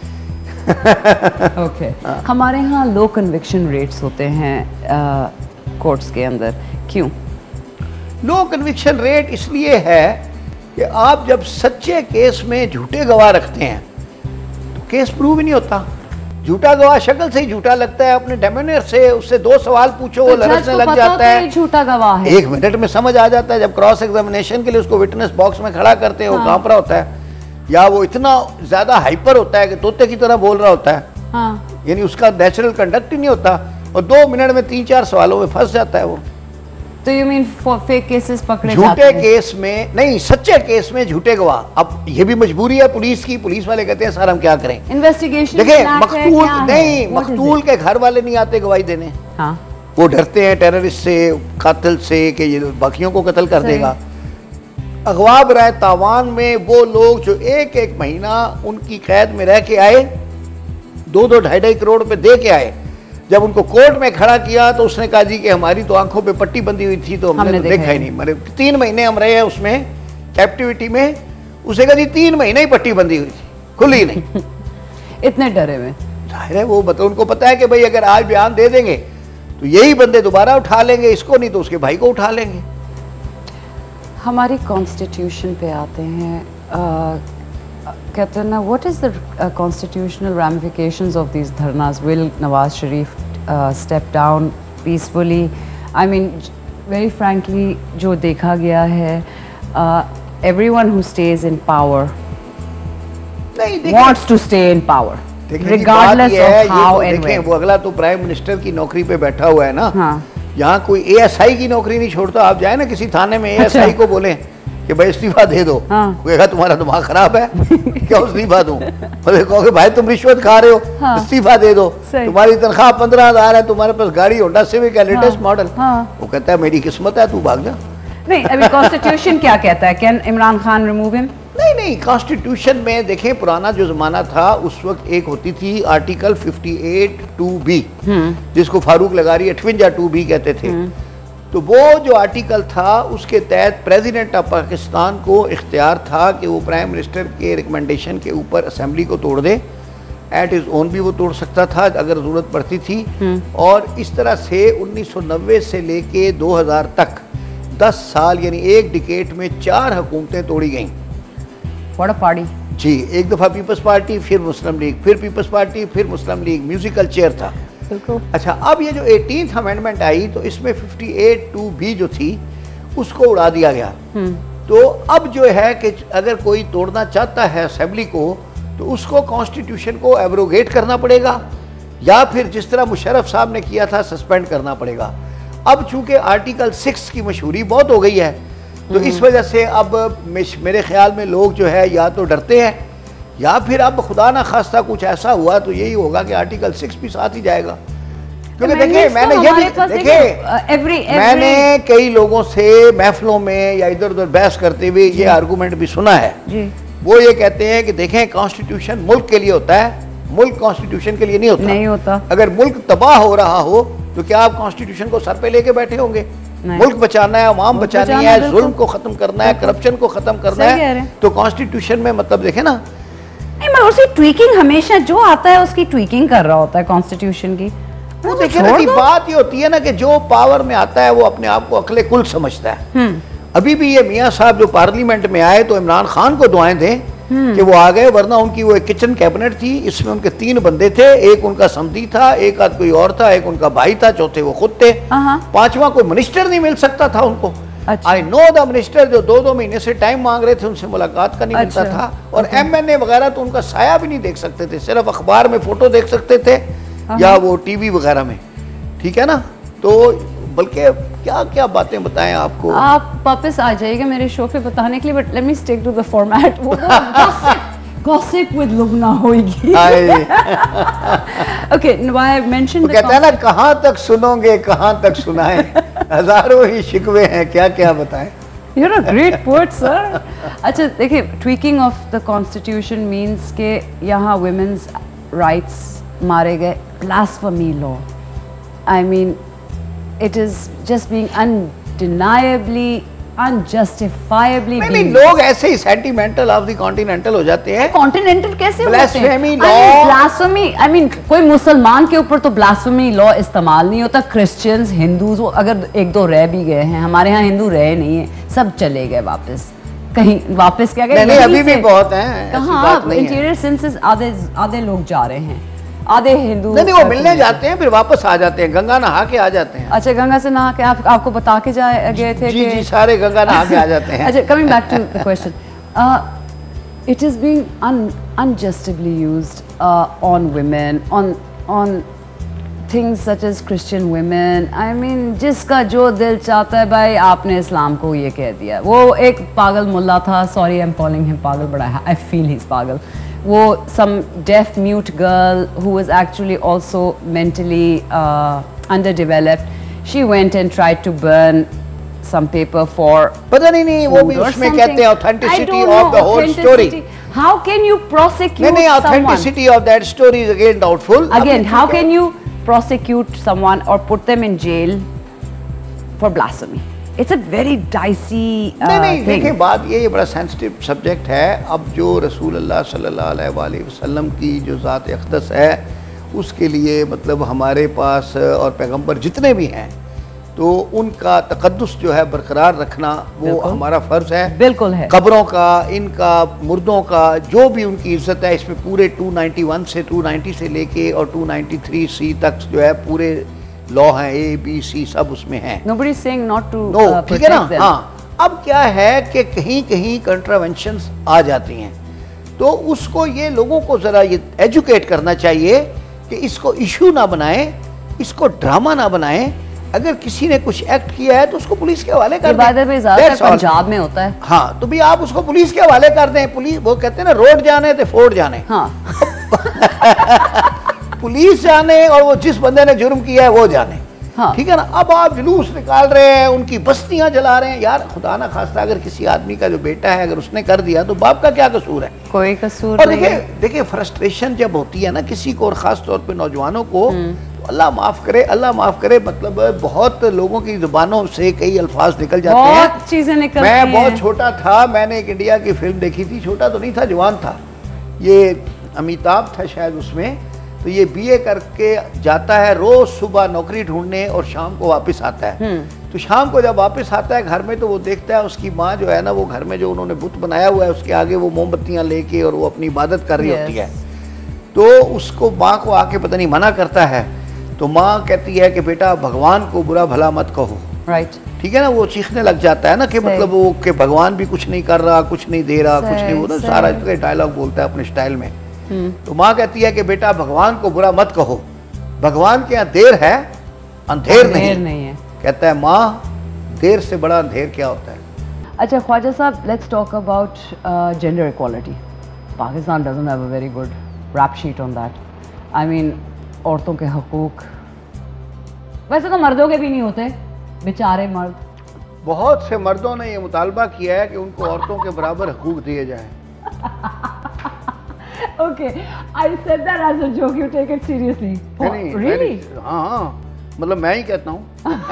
ओके, हमारे यहाँ लो कन्विक्शन रेट्स होते हैं कोर्ट्स के अंदर, क्यों लो कन्विक्शन रेट? इसलिए है कि आप जब सच्चे केस में झूठे गवाह रखते हैं तो केस प्रूव ही नहीं होता। झूठा गवाह शक्ल से ही झूठा लगता है, अपने डेमोनियर से उससे 2 सवाल पूछो वो लड़ने लग जाता है, झूठा गवाह है, 1 मिनट में समझ आ जाता है। जब क्रॉस एग्जामिनेशन के लिए उसको विटनेस बॉक्स में खड़ा करते हैं, वो कांप रहा होता है या वो इतना ज्यादा हाइपर होता है कि तोते की तरह बोल रहा होता है, यानी उसका नेचुरल कंडक्ट ही नहीं होता और 2 मिनट में 3-4 सवालों में फंस जाता है वो। तो यू मीन फेक केसेस पकड़े जाते हैं? झूठे केस में नहीं, सच्चे केस में झूठे गवाह। अब ये भी मजबूरी है पुलिस की, पुलिस वाले कहते हैं सर हम क्या करें, इन्वेस्टिगेशन। देखिए मकतूल नहीं, मकतूल के घर वाले नहीं आते गवाही देने, वो डरते हैं टेररिस्ट से, कातिल से कि ये बाकियों को कत्ल कर देगा। अगवा बराए तावान में वो लोग जो 1-1 महीना उनकी कैद में रह के आए, 2-2, 2.5 करोड़ रुपए दे के आए, जब उनको कोर्ट में खड़ा किया तो उसने कहा जी कि हमारी तो आंखों पे पट्टी बंधी हुई थी तो हमने तो देखा ही नहीं, मरे 3 महीने हम रहे हैं उसमें कैप्टिविटी में। उसे कहा जी 3 महीने ही पट्टी बंधी हुई थी, खुली नहीं। इतने डरे में, जाहिर है वो उनको पता है कि भाई अगर आज बयान दे देंगे तो यही बंदे दोबारा उठा लेंगे, इसको नहीं तो उसके भाई को उठा लेंगे। हमारी कॉन्स्टिट्यूशन पे आते हैं, कहते हैं ना, what is the constitutional ramifications of these dharnas? Will Nawaz Sharif step down peacefully? I mean very frankly जो देखा गया है, everyone who stays in power wants to stay in power. regardless of how and देखें when. वो अगला तो प्राइम मिनिस्टर की नौकरी पे बैठा हुआ है ना, हाँ. यहाँ कोई ASI की नौकरी नहीं छोड़ता। आप जाए ना किसी थाने में अच्छा। ASI को बोले कि भाई इस्तीफा दे दो, हाँ. कहेगा तुम्हारा दिमाग खराब है क्या इस्तीफा दूं? बोले कहोगे भाई तुम रिश्वत खा रहे हो, हाँ. इस्तीफा दे दो, सही। तुम्हारी तनख्वाह 15,000 है, तुम्हारे पास गाड़ी होंडा सिविक है लेटेस्ट मॉडल। हाँ. वो कहता है मेरी किस्मत है, तू भाग जा। नहीं, अभी कॉन्स्टिट्यूशन क्या कहता है? Can Imran Khan remove him? नहीं, कॉन्स्टिट्यूशन में देखें पुराना जो जमाना था उस वक्त एक होती थी आर्टिकल 58(2)B, जिसको फारूक लगारी 58(2)B कहते थे। तो वो जो आर्टिकल था उसके तहत प्रेसिडेंट ऑफ पाकिस्तान को इख्तियार था कि वो प्राइम मिनिस्टर के रिकमेंडेशन के ऊपर असेंबली को तोड़ दे, एट इज ओन भी वो तोड़ सकता था अगर ज़रूरत पड़ती थी। और इस तरह से 1990 से लेके 2000 तक 10 साल यानी एक डिकेट में 4 हुकूमतें तोड़ी गईं। What a party. जी, एक दफ़ा पीपल्स पार्टी, फिर मुस्लिम लीग, फिर पीपल्स पार्टी, फिर मुस्लिम लीग, म्यूजिकल चेयर था। बिल्कुल। अच्छा, अब ये जो 18th अमेंडमेंट आई तो इसमें 58(2)B जो थी उसको उड़ा दिया गया। तो अब जो है कि अगर कोई तोड़ना चाहता है असेंबली को तो उसको कॉन्स्टिट्यूशन को एब्रोगेट करना पड़ेगा या फिर जिस तरह मुशर्रफ साहब ने किया था सस्पेंड करना पड़ेगा। अब चूंकि आर्टिकल 6 की मशहूरी बहुत हो गई है तो इस वजह से अब मेरे ख्याल में लोग जो है या तो डरते हैं या फिर अब खुदा ना खास्ता कुछ ऐसा हुआ तो यही होगा कि आर्टिकल 6 भी साथ ही जाएगा। क्योंकि देखिए मैंने ये भी मैंने कई लोगों से महफिलों में या इधर उधर बहस करते हुए ये आर्गूमेंट भी सुना है जी। वो ये कहते हैं कि देखें कॉन्स्टिट्यूशन मुल्क के लिए होता है, मुल्क कॉन्स्टिट्यूशन के लिए नहीं होता। अगर मुल्क तबाह हो रहा हो तो क्या आप कॉन्स्टिट्यूशन को सर पे लेके बैठे होंगे? मुल्क बचाना है, अवाम बचानी है, जुल्म को खत्म करना है, करप्शन को खत्म करना है, तो कॉन्स्टिट्यूशन में मतलब देखे ना। नहीं, मगर उसकी ट्वीकिंग हमेशा जो आता है उसकी ट्वीकिंग कर रहा होता है कॉन्स्टिट्यूशन की। वो देखिए ना कि बात ये होती है ना कि जो पावर में आता है वो अपने आप को अकले कुल समझता है। अभी भी ये मियाँ साहब जो पार्लियामेंट में आए तो इमरान खान को दुआएं दें कि वो आ गए, वरना उनकी वो एक किचन कैबिनेट थी, इसमें उनके 3 बंदे थे, एक उनका समधी था, एक आध कोई और था, एक उनका भाई था, चौथे वो खुद थे, 5वां कोई मिनिस्टर नहीं मिल सकता था उनको। आई नो द मिनिस्टर जो 2-2 महीने से टाइम मांग रहे थे उनसे मुलाकात का नहीं मिलता था। और MNA वगैरह तो उनका साया भी नहीं देख सकते थे, सिर्फ अखबार में फोटो देख सकते थे या वो टीवी वगैरह में, ठीक है ना। तो बल्कि क्या क्या बातें बताएं आपको। आप वापस आ जाइएगा मेरे शो पे बताने के लिए, but let me stick to the format. Gossip with Lubna होगी। Okay, no I mentioned the कहता है ना कहां तक सुनोगे कहां तक सुनाएं, हजारों ही शिकवे हैं क्या क्या बताएं। You're a great poet, sir. अच्छा देखिए, tweaking of the constitution means के यहाँ women's rights मारे गए, blasphemy law. I mean, it is just being undeniably, unjustifiably. नहीं, लोग ऐसे ही सेंटिमेंटल ऑफ द कॉन्टिनेंटल हो जाते हैं। कॉन्टिनेंटल कैसे होते हैं? Blasphemy law. Blasphemy, I mean, कोई मुसलमान के ऊपर तो blasphemy law इस्तेमाल नहीं होता। क्रिश्चियंस, हिंदूज, अगर 1-2 रह भी गए हैं, हमारे यहाँ हिंदू रहे नहीं है, सब चले गए वापस। कहीं वापस क्या गए? नहीं, अभी भी बहुत हैं। कहाँ इंटीरियर सेंसेस आधे लोग जा रहे हैं, आधे हिंदू नहीं वो मिलने जाते हैं फिर वापस आ जाते हैं, गंगा नहा के आ जाते हैं। अच्छा, गंगा से नहा के आपको बता के गए थे? जी, सारे गंगा नहा के आ जाते हैं। अच्छा, coming back to the question, it is being unjustly used on women, on things such as Christian women. I mean, जिसका जो दिल चाहता है भाई, आपने इस्लाम को ये कह दिया। वो एक पागल मुल्ला था, sorry I'm calling him पागल, but I feel he's पागल। वो some deaf mute girl who was actually also mentally underdeveloped, she went and tried to burn some paper for पता नहीं वो भी उसमें कहते हैं authenticity of the whole story. How can you prosecute नहीं, someone? authenticity of that story is again doubtful. Again, how can you prosecute someone or put them in jail for blasphemy? It's a very dicey नहीं, thing. देखिए बात ये बड़ा sensitive subject है। अब जो रसूल अल्लाह सल्लल्लाहु अलैहि वसल्लम की जो ज़ात अक़दस है उसके लिए मतलब हमारे पास और पैगंबर जितने भी हैं तो उनका तक़द्दुस जो है बरकरार रखना वो हमारा फ़र्ज़ है। बिल्कुल है। कब्रों का, इनका, मुर्दों का जो भी उनकी इज़्ज़त है, इसमें पूरे 291 से 290 से लेके और 293C तक जो है पूरे लॉ हैं, A, B, C सब उसमें हैं। Nobody is saying not to ठीक है ना। हाँ, अब क्या है कि कहीं कहीं कंट्रावेंशंस आ जाती हैं। तो उसको ये लोगों को ज़रा ये एजुकेट करना चाहिए कि इसको इशू ना बनाएं, इसको ड्रामा ना बनाएं। अगर किसी ने कुछ एक्ट किया है तो उसको पुलिस के हवाले कर दें। ज़्यादातर पंजाब में होता है। हाँ, तो भी आप उसको पुलिस के हवाले कर दें। पुलिस, वो कहते हैं ना, रोड जाने तो फोर्ट जाने। हाँ। पुलिस जाने और वो जिस बंदे ने जुर्म किया है वो जाने। हाँ। ठीक है ना। अब आप जुलूस निकाल रहे हैं, उनकी बस्तियां जला रहे हैं। यार खुदा ना खास्ता अगर किसी आदमी का जो बेटा है अगर उसने कर दिया तो बाप का क्या कसूर है? कोई कसूर और नहीं। देखिए फ्रस्ट्रेशन जब होती है ना किसी को, और खास तौर पे नौजवानों को, तो अल्लाह माफ करे, अल्लाह माफ करे, मतलब बहुत लोगों की जुबानों से कई अल्फाज निकल जाते हैं, बहुत चीजें निकलती मैं हैं। बहुत छोटा था, मैंने एक इंडिया की फिल्म देखी थी, छोटा तो नहीं था, जवान था, ये अमिताभ था शायद उसमें। तो ये बीए करके जाता है, रोज सुबह नौकरी ढूंढने और शाम को वापस आता है। तो शाम को जब वापस आता है घर में तो वो देखता है उसकी माँ जो है ना, वो घर में जो उन्होंने बुत बनाया हुआ है उसके आगे वो मोमबत्तियां लेके और वो अपनी इबादत कर रही होती है। तो उसको माँ को आके पता नहीं मना करता है, तो माँ कहती है कि बेटा भगवान को बुरा भला मत कहो। राइट। ठीक है ना। वो चीखने लग जाता है ना कि मतलब वो कि भगवान भी कुछ नहीं कर रहा, कुछ नहीं दे रहा, कुछ नहीं, वो ना सारा डायलॉग बोलता है अपने स्टाइल में। तो माँ कहती है कि बेटा भगवान को बुरा मत कहो, भगवान के यहाँ देर है, अंधेर नहीं है। कहता है माँ, देर से बड़ा अंधेर क्या होता है? अच्छा ख्वाजा साहब, let's talk about gender equality. Pakistan doesn't have a very good rap sheet on that. I mean, औरतों के हकूक, वैसे तो मर्दों के भी नहीं होते, बेचारे मर्द। बहुत से मर्दों ने ये मुतालबा किया है कि उनको औरतों के बराबर हकूक दिए जाएं। Okay, I said that as a joke. You take it seriously. Oh, really? हाँ, मतलब मैं ही कहता हूँ।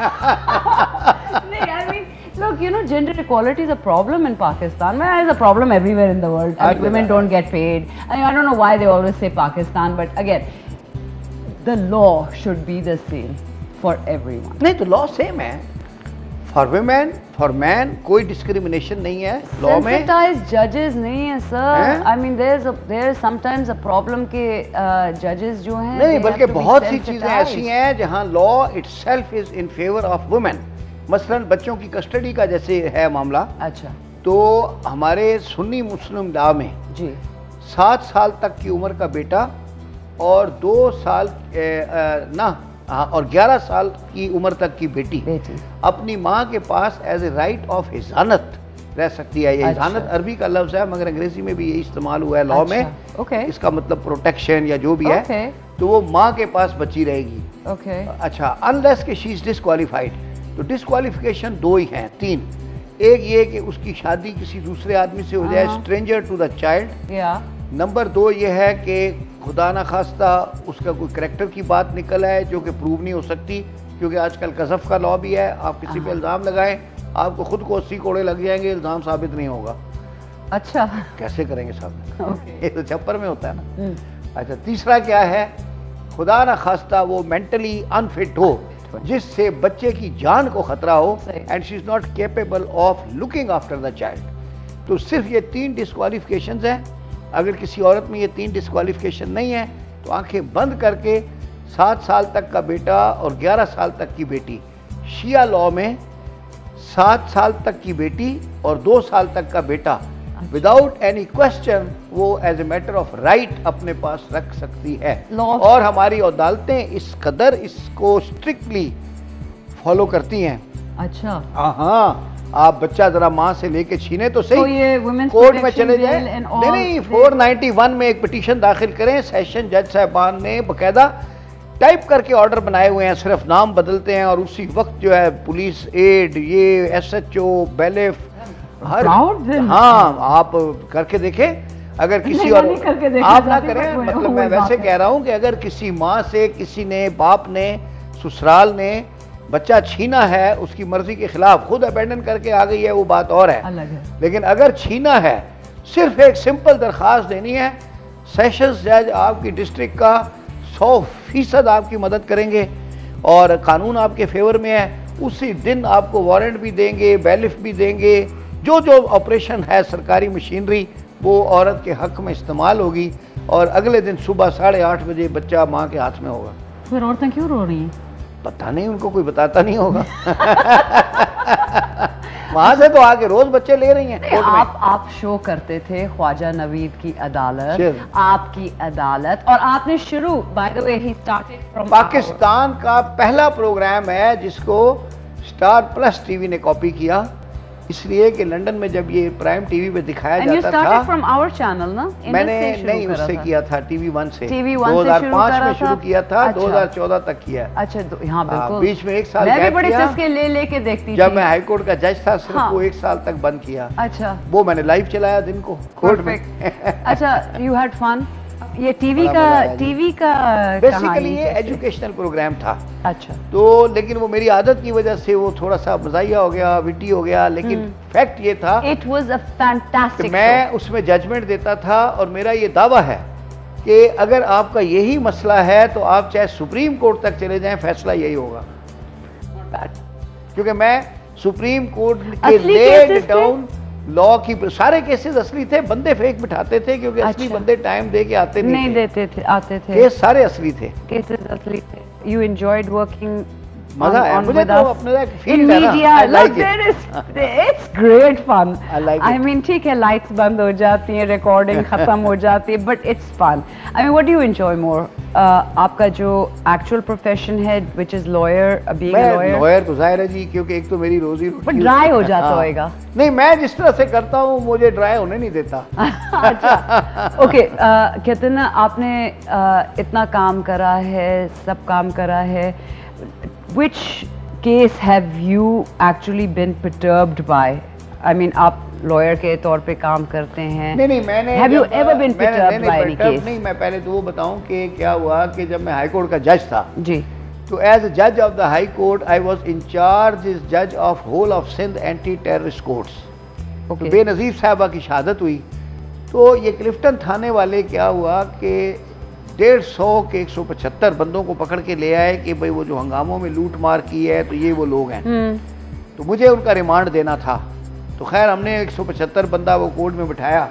I mean, look, you know, gender equality is a problem in Pakistan. Well, it's a problem everywhere in the world. I mean, women don't get paid. I mean, I don't know why they always say Pakistan, but again, the law should be the same for everyone. नहीं तो law same है। For women, for men, कोई discrimination नहीं है law में। Sensitized judges नहीं है sir. I mean, there's sometimes a problem कि judges जो हैं नहीं, बल्कि बहुत सी चीजें ऐसी हैं जहाँ law itself is in favor of women। मसलन बच्चों की कस्टडी का जैसे है मामला। अच्छा। तो हमारे सुन्नी मुस्लिम लॉ में जी 7 साल तक की उम्र का बेटा और 2 साल और 11 साल की उम्र तक की बेटी अपनी माँ के पास एज ए राइट ऑफ हिजानत रह सकती है। ये हिजानत अरबी का लफ्ज है मगर अंग्रेजी में भी ये इस्तेमाल हुआ है लॉ में। इसका मतलब प्रोटेक्शन या जो भी है। तो वो माँ के पास बची रहेगी। अच्छा, अनलेस के शी इज डिस्क्वालिफाइड। तो डिस्क्वालिफिकेशन 2 ही हैं, 3। एक ये कि उसकी शादी किसी दूसरे आदमी से हो जाए, stranger to the child. Number 2 ये है कि खुदा ना खास्ता उसका कोई करैक्टर की बात निकल आए जो कि प्रूव नहीं हो सकती, क्योंकि आजकल कज़फ़ का लॉ भी है। आप किसी पे इल्ज़ाम लगाएं, आपको खुद को 80 कोड़े लग जाएंगे, इल्ज़ाम साबित नहीं होगा। अच्छा, कैसे करेंगे साबित? ये तो छप्पर में होता है ना। अच्छा, तीसरा क्या है, खुदा ना खास्ता वो मेंटली अनफिट हो जिससे बच्चे की जान को खतरा हो and she is not capable of looking after the child. तो सिर्फ ये 3 डिस्क्वालिफिकेशंस हैं। अगर किसी औरत में ये 3 डिस्क्वालिफिकेशन नहीं है तो आंखें बंद करके 7 साल तक का बेटा और 11 साल तक की बेटी, शिया लॉ में 7 साल तक की बेटी और 2 साल तक का बेटा विदाउट एनी क्वेश्चन वो as a matter of right अपने पास रख सकती है। और हमारी अदालतें इस कदर इसको स्ट्रिक्टली फॉलो करती हैं। अच्छा, हाँ, आप बच्चा जरा माँ से लेके छीने तो सही, तो ये कोर्ट में चले जाए। नहीं, 491 में एक पिटीशन दाखिल करें। सेशन जज साहबान ने बकायदा टाइप करके ऑर्डर बनाए हुए हैं, सिर्फ नाम बदलते हैं और उसी वक्त जो है पुलिस एड, ये SHO, बैलेफ, हर, हाँ, आप करके देखें। अगर किसी और आप ना करें, मतलब मैं वैसे कह रहा हूँ कि अगर किसी माँ से किसी ने, बाप ने, ससुराल ने बच्चा छीना है उसकी मर्जी के खिलाफ, खुद अबेंडन करके आ गई है, वो बात और है। लेकिन अगर छीना है, सिर्फ एक सिंपल दरख्वास्त देनी है, सेशंस जज आपकी डिस्ट्रिक्ट का 100% आपकी मदद करेंगे और कानून आपके फेवर में है। उसी दिन आपको वारंट भी देंगे, बैलिफ भी देंगे। जो जो ऑपरेशन है सरकारी मशीनरी वो औरत के हक में इस्तेमाल होगी और अगले दिन सुबह 8:30 बजे बच्चा माँ के हाथ में होगा। फिर औरतें क्यों रो रही हैं? पता नहीं, उनको कोई बताता नहीं होगा। वहां से तो आके रोज बच्चे ले रही हैं कोर्ट में। आप शो करते थे ख्वाजा नवीद की अदालत, Sure. आपकी अदालत, और आपने शुरू, by the way he started from Pakistan का पहला प्रोग्राम है जिसको स्टार प्लस टीवी ने कॉपी किया, इसलिए कि लंदन में जब ये प्राइम टीवी पे दिखाया And you जाता started था। from our channel, ना? मैंने इंडस से शुरू नहीं, करा उससे था। किया था TV1 से। TV1 से शुरू 2005 करा में शुरू था। किया था, अच्छा। 2014 तक किया। अच्छा, हाँ बिल्कुल। बीच में एक साल मैं भी गैप बड़े किया। चस्के ले के देखती जब थी। मैं हाई कोर्ट का जज था, सिर्फ हाँ। वो एक साल तक बंद किया। अच्छा, वो मैंने लाइव चलाया दिन को कोर्ट में। Perfect. अच्छा, you had fun? ये टीवी बड़ा का मजा आया जी। टीवी का बेसिकली कहानी ये कैसे? एजुकेशनल प्रोग्राम था। अच्छा, तो लेकिन वो मेरी आदत की वजह से वो थोड़ा सा मजाहिया हो गया, विटी हो गया, लेकिन फैक्ट ये था it was a कि fantastic मैं उसमें जजमेंट देता था, और मेरा ये दावा है कि अगर आपका यही मसला है तो आप चाहे सुप्रीम कोर्ट तक चले जाएं, फैसला यही होगा। क्योंकि मैं सुप्रीम कोर्ट के असली लेड cases थे? डाउन लॉ की सारे केसेस असली थे, बंदे फेक बिठाते थे क्योंकि असली अच्छा। बंदे टाइम दे के आते नहीं नहीं थे। देते थे, आते थे। केस सारे असली थे। Cases असली थे। You enjoyed working मजा आया on मुझे with तो us अपने एक in फील्ड है ना, media. I like Look, it. there is, it's great fun. I like I it. mean, ठीक है, lights बंद हो जाती हैं, recording खत्म हो जाती है, but it's fun. I mean, what do you enjoy more? आपका जो actual profession है, which is lawyer, being a मैं lawyer. लॉयर तो जाहिर है जी, क्योंकि एक तो मेरी रोजी रोटी But dry हो जाता हाँ। होएगा। नहीं, मैं जिस तरह से करता हूँ मुझे ड्राई होने नहीं देता। अच्छा, ओके, कहते हैं ना, आपने इतना काम करा है, सब काम करा है, which case have you actually been perturbed by? I mean, आप lawyer के तौर पे काम करते हैं। नहीं, मैंने Have you जब, ever been मैंने- perturbed नहीं, by any perturbed case? नहीं, मैं पहले तो वो बताऊं कि क्या हुआ कि जब मैं हाई कोर्ट का जज था, जी, तो एज जज of the high court I was in charge is जज of whole of Sindh anti terrorist courts. तो ओके, बेनज़ीर साहबा की शहादत हुई, तो ये क्लिफ्टन थाने वाले क्या हुआ कि 150 के 175 बंदों को पकड़ के ले आए कि भाई वो जो हंगामों में लूट मार की है तो ये वो लोग हैं। तो मुझे उनका रिमांड देना था, तो खैर हमने 175 बंदा वो कोर्ट में बिठाया,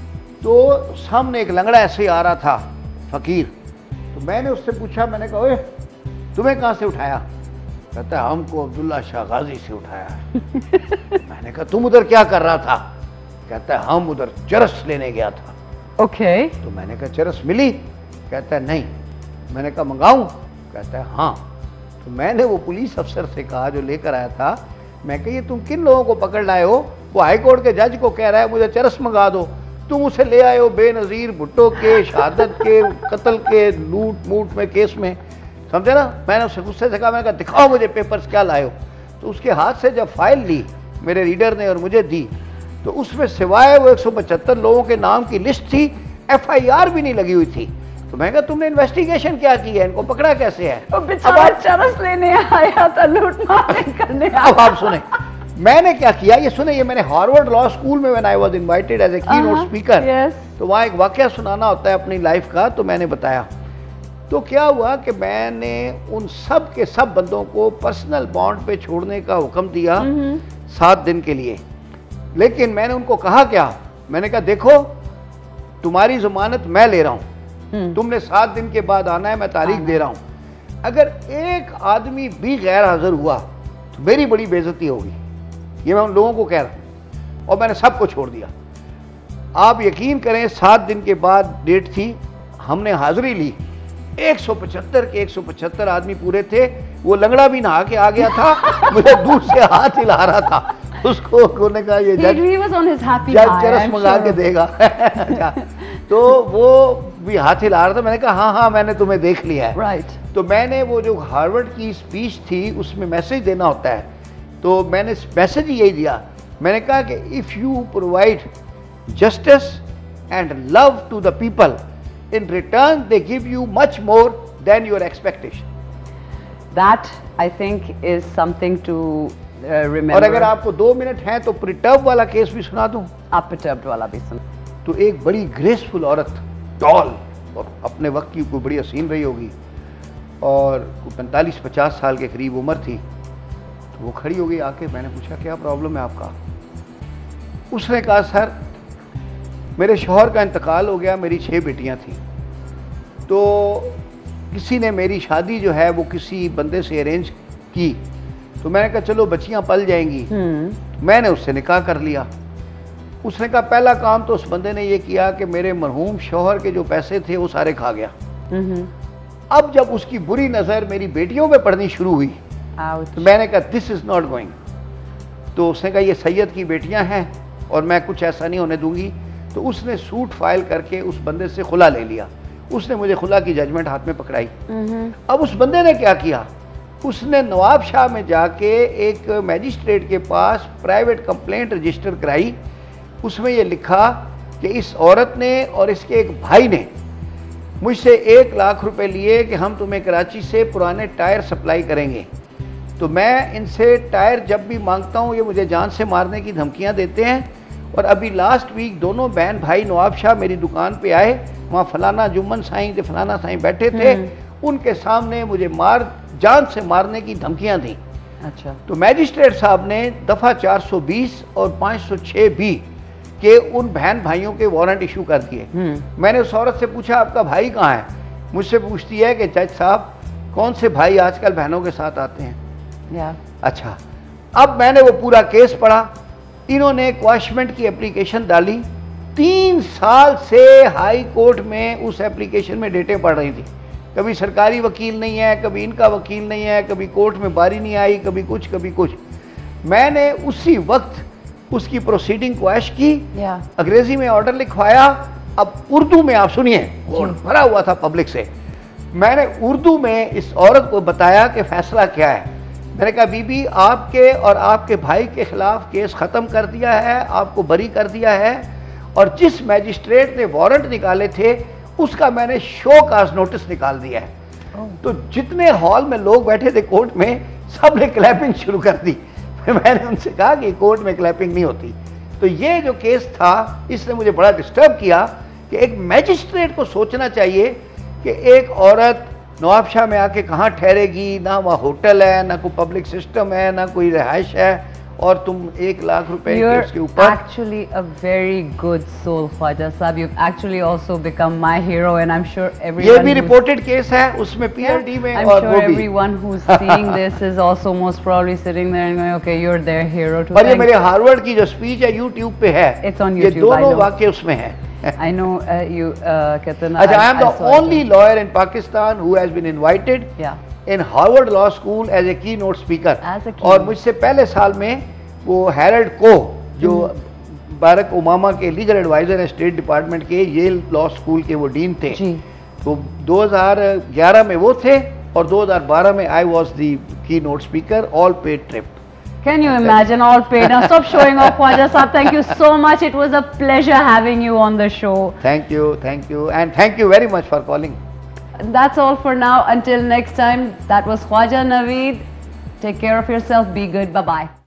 तो सामने एक लंगड़ा ऐसे ही आ रहा था, फकीर। तो मैंने उससे पूछा, मैंने कहा, ओए तुम्हें कहाँ से उठाया? कहता है हमको अब्दुल्ला शाह गाजी से उठाया है। मैंने कहा तुम उधर क्या कर रहा था? कहता है हम उधर चरस लेने गया था। ओके, तो मैंने कहा चरस मिली? कहता है नहीं। मैंने कहा मंगाऊं? कहता है हाँ। तो मैंने वो पुलिस अफसर से कहा जो लेकर आया था, मैं कहा ये तुम किन लोगों को पकड़ लाए हो? वो हाई कोर्ट के जज को कह रहा है मुझे चरस मंगा दो, तुम उसे ले आए हो बेनज़ीर भुट्टो के, शहादत के, कत्ल के, लूट मूट में केस में, समझे ना। मैंने उससे गुस्से से कहा, मैंने कहा दिखाओ मुझे पेपर्स क्या लाए हो। तो उसके हाथ से जब फाइल ली मेरे रीडर ने और मुझे दी, तो उसमें सिवाय वो 175 लोगों के नाम की लिस्ट थी, FIR भी नहीं लगी हुई थी। तो मैं कहा तुमने इन्वेस्टिगेशन क्या की है, इनको पकड़ा कैसे है? तो बेचारा चरस लेने आया था, लूट मार करने आया। अब आप सुने मैंने क्या किया, ये सुने, ये मैंने हार्वर्ड लॉ स्कूल में when I was invited as a keynote speaker, yes. तो वहाँ एक वाकया सुनाना होता है अपनी लाइफ का, तो मैंने बताया। तो क्या हुआ कि मैंने उन सब के सब बंदों को पर्सनल बॉन्ड पे छोड़ने का हुक्म दिया 7 दिन के लिए। लेकिन मैंने उनको कहा क्या, मैंने कहा देखो तुम्हारी जमानत मैं ले रहा हूँ, तुमने 7 दिन के बाद आना है, मैं तारीख दे रहा हूँ। अगर एक आदमी भी गैर हाजिर हुआ तो मेरी बड़ी बेइज्जती होगी, ये मैं उन लोगों को कह रहा हूँ। और मैंने सबको छोड़ दिया। आप यकीन करें 7 दिन के बाद डेट थी, हमने हाजिरी ली, 175 के 175 आदमी पूरे थे। वो लंगड़ा भी नहा के आ गया था, मुझे दूर से हाथ हिला रहा था। उसको उन्होंने कहा ये जज चरस मंगा के देगा। तो वो भी हाथ हिला रहा था। मैंने कहा हाँ हाँ मैंने तुम्हें देख लिया है। राइट। तो मैंने वो जो हार्वर्ड की स्पीच थी उसमें मैसेज देना होता है, तो मैंने मैसेज ही यही दिया। मैंने कहा कि if you provide justice and love to the people, in return they give you much more than your expectation. That I think is something to remember. और अगर आपको 2 मिनट हैं तो प्रिटर्ब वाला केस भी सुना दूं। आप perturbed वाला भी सुन। तो एक बड़ी ग्रेसफुल औरत, टॉल, और अपने वक्त की कोई बड़ी हसीन रही होगी, और 45-50 साल के करीब उम्र थी। तो वो खड़ी हो गई आके, मैंने पूछा क्या प्रॉब्लम है आपका? उसने कहा सर मेरे शौहर का इंतकाल हो गया, मेरी 6 बेटियां थी, तो किसी ने मेरी शादी जो है वो किसी बंदे से अरेंज की, तो मैंने कहा चलो बच्चियां पल जाएंगी। मैंने उससे निकाह कर लिया। उसने कहा पहला काम तो उस बंदे ने ये किया कि मेरे मरहूम शौहर के जो पैसे थे वो सारे खा गया। अब जब उसकी बुरी नज़र मेरी बेटियों पे पड़नी शुरू हुई तो मैंने कहा दिस इज़ नॉट गोइंग। तो उसने कहा ये सैयद की बेटियां हैं और मैं कुछ ऐसा नहीं होने दूंगी। तो उसने सूट फाइल करके उस बंदे से खुला ले लिया। उसने मुझे खुला की जजमेंट हाथ में पकड़ाई। अब उस बंदे ने क्या किया, उसने नवाब शाह में जाके एक मैजिस्ट्रेट के पास प्राइवेट कंप्लेंट रजिस्टर कराई। उसमें यह लिखा कि इस औरत ने और इसके एक भाई ने मुझसे 1 लाख रुपए लिए कि हम तुम्हें कराची से पुराने टायर सप्लाई करेंगे। तो मैं इनसे टायर जब भी मांगता हूँ ये मुझे जान से मारने की धमकियाँ देते हैं। और अभी लास्ट वीक दोनों बहन भाई नवाब शाह मेरी दुकान पे आए, वहाँ फलाना जुम्मन साईं थे, फलाना साईं बैठे थे, उनके सामने मुझे जान से मारने की धमकियाँ दी। अच्छा। तो मैजिस्ट्रेट साहब ने दफ़ा 420 और 506 बी के उन बहन भाइयों के वारंट इशू कर दिए। मैंने उस औरत से पूछा आपका भाई कहाँ है? मुझसे पूछती है कि जज साहब कौन से भाई आजकल बहनों के साथ आते हैं। अच्छा, अब मैंने वो पूरा केस पढ़ा। इन्होंने क्वाशमेंट की एप्लीकेशन डाली। 3 साल से हाई कोर्ट में उस एप्लीकेशन में डेटें पड़ रही थी। कभी सरकारी वकील नहीं है, कभी इनका वकील नहीं है, कभी कोर्ट में बारी नहीं आई, कभी कुछ कभी कुछ। मैंने उसी वक्त उसकी प्रोसीडिंग क्वैश की, अंग्रेजी में ऑर्डर लिखवाया। अब उर्दू में आप सुनिए, कोर्ट भरा हुआ था पब्लिक से। मैंने उर्दू में इस औरत को बताया कि फैसला क्या है। मैंने कहा बीबी आपके और आपके भाई के खिलाफ केस ख़त्म कर दिया है, आपको बरी कर दिया है, और जिस मैजिस्ट्रेट ने वारंट निकाले थे उसका मैंने शो काज नोटिस निकाल दिया है। तो जितने हॉल में लोग बैठे थे कोर्ट में, सब ने क्लैपिंग शुरू कर दी। मैंने उनसे कहा कि कोर्ट में क्लैपिंग नहीं होती। तो ये जो केस था इसने मुझे बड़ा डिस्टर्ब किया कि एक मैजिस्ट्रेट को सोचना चाहिए कि एक औरत नवाब शाह में आके कहाँ ठहरेगी, ना वहाँ होटल है, ना कोई पब्लिक सिस्टम है, ना कोई रिहाइश है, और तुम 1 लाख रुपए के उसके ऊपर। Actually a very good soul, Khwaja Sahab. You've actually also become my hero, and I'm sure everyone. ये भी रिपोर्टेड केस है, उसमें PRD में I'm और sure वो भी। everyone who's seeing this is also most probably sitting there and going, okay, you're their hero too. और ये मेरे हार्वर्ड की जो स्पीच है YouTube पे है। It's on ये YouTube, I दोनों know. वाक्य उसमें है। I know you, Ketan. अच्छा, I am the only lawyer in Pakistan who has been invited in Harvard Law School as a keynote speaker. और मुझसे पहले साल में वो हैरल्ड को, जो बारक ओबामा के लीगल एडवाइजर हैं स्टेट डिपार्टमेंट के, येल लॉ स्कूल के वो डीन थे, तो 2011 में वो थे और 2012 में आई was the keynote speaker, all paid trip. Can you imagine, all paid? Now stop showing off, Khwaja Sahab. Thank you so much. It was a pleasure having you on the show. Thank you, and thank you very much for calling. That's all for now. Until next time, that was Khwaja Naveed. Take care of yourself. Be good. Bye-bye.